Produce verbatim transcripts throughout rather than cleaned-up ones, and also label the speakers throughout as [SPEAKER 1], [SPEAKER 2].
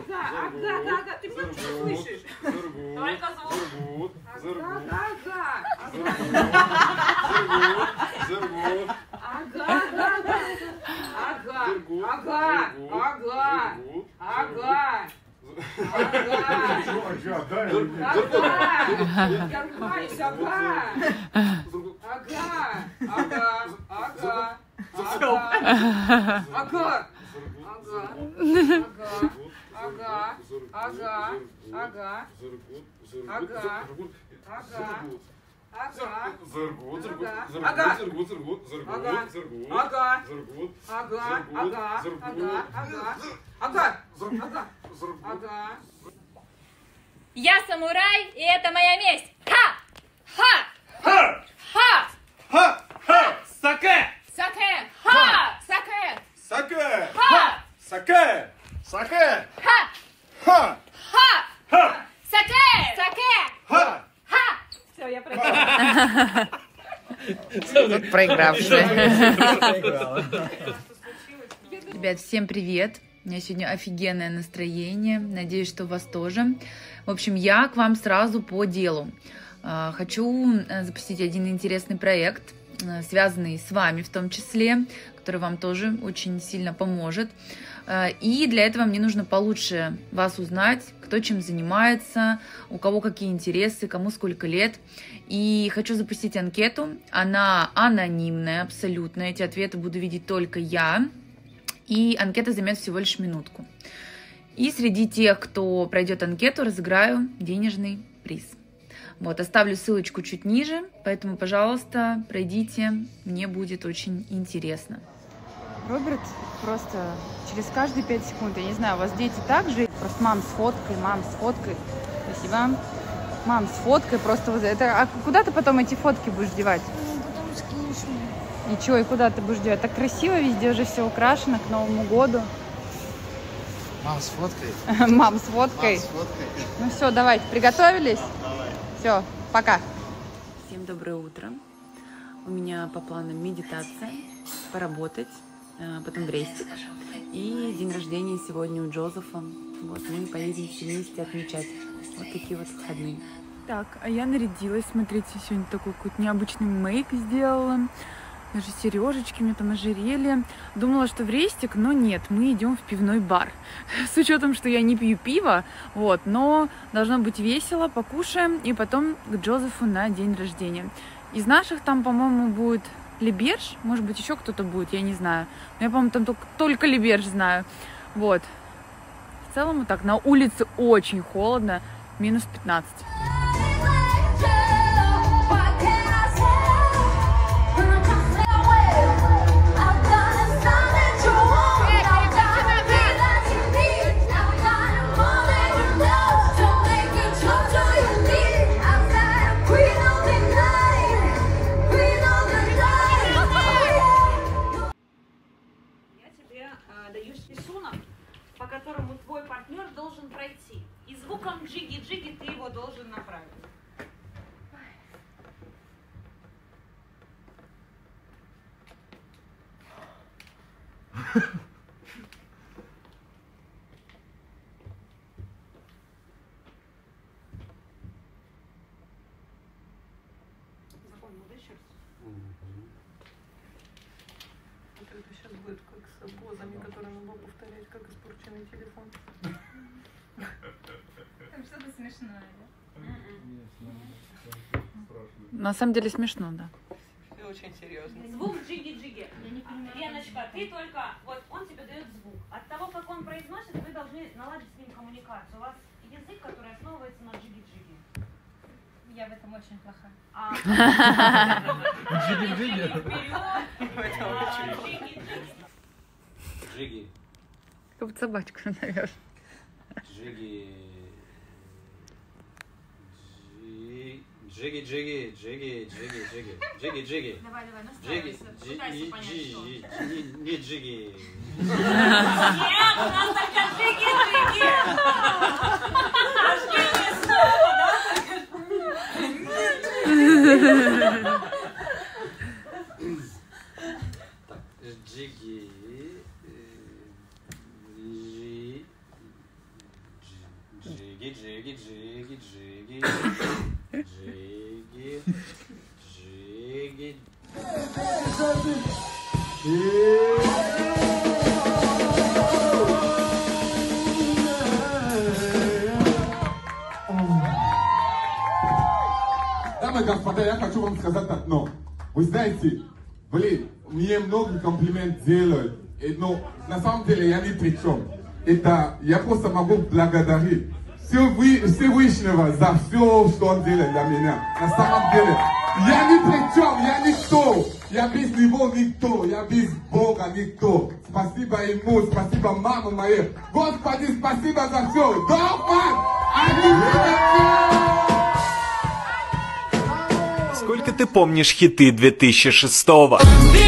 [SPEAKER 1] ага, ага, ага. Ты меня что слышишь? Только звук. Ага, ага. Ага, ага. Ага, ага, ага, ага. Я ругаюсь, ага. Ага, ага, ага. Ага, ага, ага, ага, ага, ага, ага. Ага. Зергут, зергут, зергут, зергут, зергут, зергут, зергут, ага, ага, ага, ага, ага, ага, ага.
[SPEAKER 2] Я самурай, и это моя месть. Ха! Ха!
[SPEAKER 3] Ха!
[SPEAKER 2] Ха!
[SPEAKER 3] Ха! Ха! Саке!
[SPEAKER 2] Саке! Ха! Саке!
[SPEAKER 3] Саке!
[SPEAKER 2] Ха!
[SPEAKER 3] Саке! Саке!
[SPEAKER 2] Ха!
[SPEAKER 3] Ха!
[SPEAKER 2] Ха!
[SPEAKER 3] Ха!
[SPEAKER 2] Саке! Саке!
[SPEAKER 3] Ха!
[SPEAKER 2] Ха! Все, я проиграла.
[SPEAKER 4] Тут проигравшая. Ребят, всем привет. У меня сегодня офигенное настроение. Надеюсь, что у вас тоже. В общем, я к вам сразу по делу. Хочу запустить один интересный проект, связанный с вами в том числе, который вам тоже очень сильно поможет. И для этого мне нужно получше вас узнать, кто чем занимается, у кого какие интересы, кому сколько лет. И хочу запустить анкету. Она анонимная абсолютно. Эти ответы буду видеть только я. И анкета займет всего лишь минутку. И среди тех, кто пройдет анкету, разыграю денежный приз. Вот, оставлю ссылочку чуть ниже, поэтому, пожалуйста, пройдите, мне будет очень интересно. Роберт просто через каждые пять секунд, я не знаю, у вас дети так же? Просто мам с фоткой, мам с фоткой. Спасибо. Мам с фоткой просто вот это. А куда ты потом эти фотки будешь девать?
[SPEAKER 5] Ну, потом скинешь мне.
[SPEAKER 4] И чё, и куда ты будешь девать? Так красиво везде уже все украшено к Новому году.
[SPEAKER 6] Мам с фоткой.
[SPEAKER 4] Мам с фоткой.
[SPEAKER 6] Мам с фоткой.
[SPEAKER 4] Ну все, давайте, приготовились?
[SPEAKER 6] Давай.
[SPEAKER 4] Все, пока. Всем доброе утро. У меня по планам медитация, поработать, потом в рейстик. И день рождения сегодня у Джозефа. Вот, мы поедем все вместе отмечать. Вот такие вот выходные. Так, а я нарядилась. Смотрите, сегодня такой какой-то необычный мейк сделала. Даже сережечки мне там ожерелье. Думала, что в рейстик, но нет, мы идем в пивной бар. С учетом, что я не пью пиво, вот, но должно быть весело, покушаем и потом к Джозефу на день рождения. Из наших там, по-моему, будет Либерж, может быть, еще кто-то будет, я не знаю. Но я, по-моему, там только, только Либерж знаю. Вот. В целом вот так, на улице очень холодно, минус пятнадцать.
[SPEAKER 1] По которому твой партнер должен пройти. И звуком джиги-джиги ты его должен направить. Запомнил, да, еще раз?
[SPEAKER 7] Это сейчас будет как с позами, которые надо повторять, как испорченный телефон.
[SPEAKER 2] Там что-то смешное, да?
[SPEAKER 4] На самом деле смешно, да.
[SPEAKER 7] И очень серьезно.
[SPEAKER 1] Звук джиги-джиги. Леночка, ты только, вот он тебе дает звук. От того, как он произносит, вы должны наладить с ним коммуникацию. У вас язык, который основывается на джиги-джиги.
[SPEAKER 2] Я в этом очень плоха.
[SPEAKER 1] Джиги-джиги?
[SPEAKER 8] Джиги.
[SPEAKER 4] Как будто собачку назовешь.
[SPEAKER 8] Джиги. Джиги, джиги, джиги, джиги, джиги, джиги, джиги.
[SPEAKER 2] Давай, давай,
[SPEAKER 8] Джиги,
[SPEAKER 2] настраивайся. Пытайся понять, что.
[SPEAKER 8] джиги, не джиги.
[SPEAKER 1] Нет, у нас только джиги-джиги. Рождение слова, да?
[SPEAKER 8] Так, джиги. Джиги, джиги, джиги, джиги. Джиги. Джиги.
[SPEAKER 9] Дамы и господа, я хочу вам сказать одно. Вы знаете, блин, мне многие комплименты делают, но на самом деле я ни при чем. Это я просто могу благодарить Всевышнего за все, что он делает для меня. На самом деле, я ни при чем, я никто. Я без него никто, я без Бога никто. Спасибо ему, спасибо маме моей. Господи, спасибо за все. Догман!
[SPEAKER 10] Сколько ты помнишь хиты две тысячи шестого?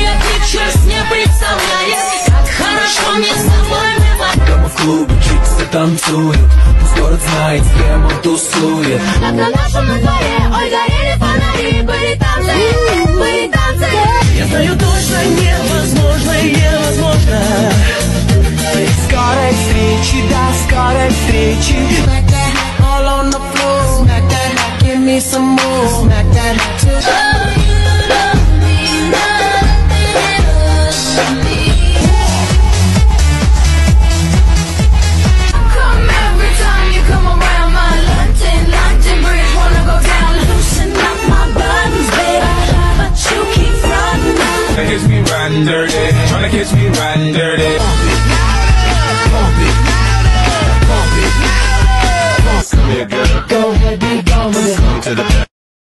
[SPEAKER 11] Дома в клубе чиксы танцуют, пусть город знает, с кем он тусует. Как на нашем на дворе, ой, горели фонари, были танцы, были танцы. Я знаю точно, невозможно, невозможно. Скорой встречи, да, скорой встречи. All on the floor, smack that, give me some more, smack that.
[SPEAKER 12] Catch me riding dirty, tryna catch me riding dirty. Pump it, pump it, pump it. Come here, girl. Go ahead, be gone with it. Come to the back.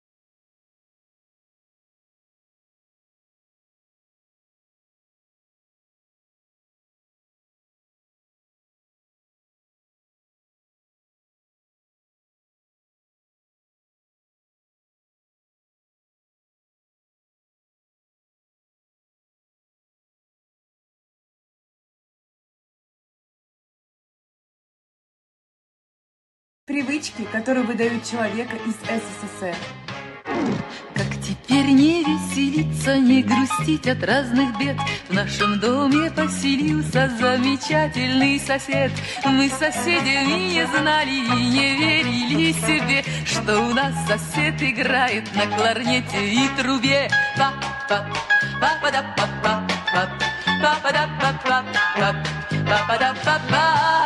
[SPEAKER 13] Привычки, которые выдают человека из СССР.
[SPEAKER 4] Как теперь не веселиться, не грустить от разных бед. В нашем доме поселился замечательный сосед. Мы соседями не знали и не верили себе, что у нас сосед играет на кларнете и трубе. Па-па, па-па-да-па-па, па-па-да-па-па, па-па-да-па-па.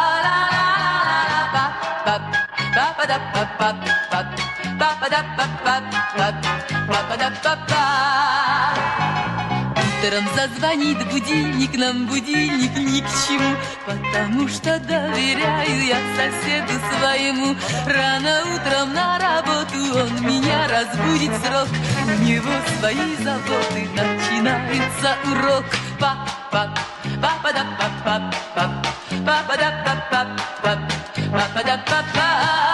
[SPEAKER 4] Утром зазвонит будильник, нам будильник ни к чему, потому что доверяю я соседу своему. Рано утром на работу он меня разбудит срок, у него свои заботы, начинается урок. Па-па, па-па-да-па-па, па-па-да-па-па, па-па-да-па-па.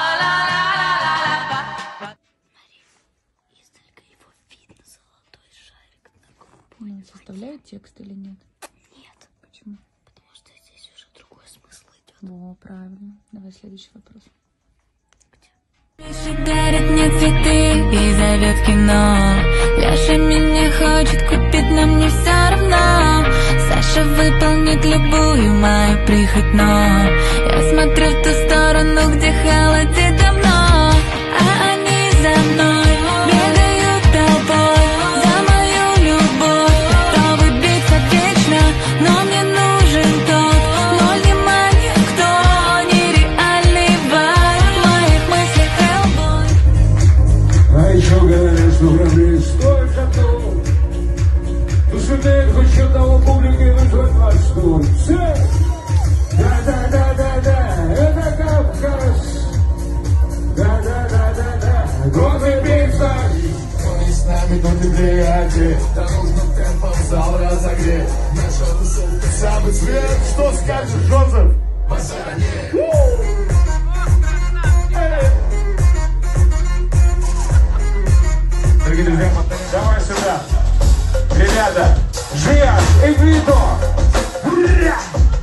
[SPEAKER 4] Ой, не составляет текст или нет?
[SPEAKER 5] Нет.
[SPEAKER 4] Почему?
[SPEAKER 5] Потому что здесь уже другой смысл идет.
[SPEAKER 4] О, правильно. Давай следующий вопрос.
[SPEAKER 11] Леша дарит мне цветы и зовет кино. Леша меня хочет купить, но мне все равно. Саша выполнит любую мою прихоть, но я смотрю в ту сторону, где холодит давно. А они за мной бегают толпой за мою любовь, готовы биться вечно, но мне нужен тот, ноль внимания, кто нереальный вайб моих мыслей Хеллбой.
[SPEAKER 14] А еще говорят, что проблем стоит готов. Душевник хоть одного публики вызвать вас тут. Да-да-да-да-да, это как хорошо. Да-да-да-да-да, горный пейзаж. Он не с нами, но ты приятель. Дорожным темпом зал разогреть. Наша тусовка самый цвет. Что скажешь, Жозеф? Базара нет. Дорогие друзья, давай сюда. Ребята, Жиаш и Гвидо. Ура!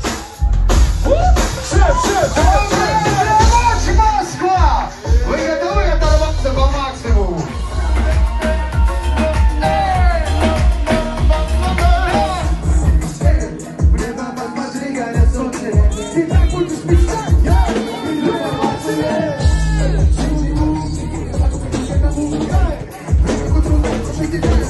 [SPEAKER 14] Шеф, шеф, шеф, Москва! Вы готовы оторваться по максимуму? Небо, посмотри, горят солнце. Ты так будешь мечтать. Take it down.